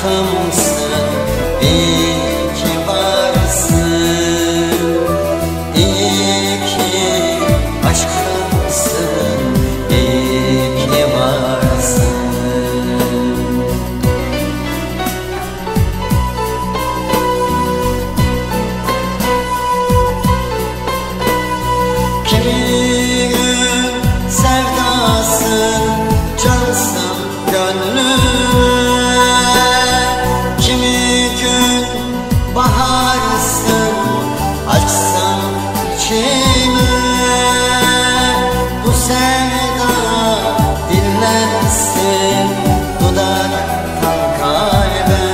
aşkımsın, iyi ki varsın. İyi ki aşkımsın, iyi ki varsın. Kimin sevdasın, cansın gönlüme, kimi gün baharsın, açsın içime. Bu sevda dinlensin dudaktan kalbe.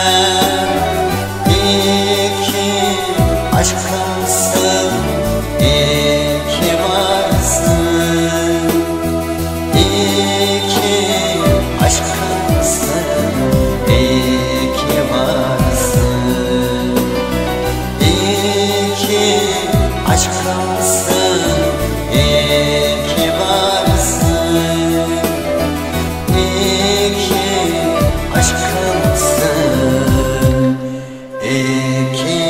İyi ki aşkımsın, iyi ki varsın. İyi ki aşkımsın, iyi ki varsın. İyi ki aşkımsın, iyi ki varsın. İyi ki aşkımsın, iyi ki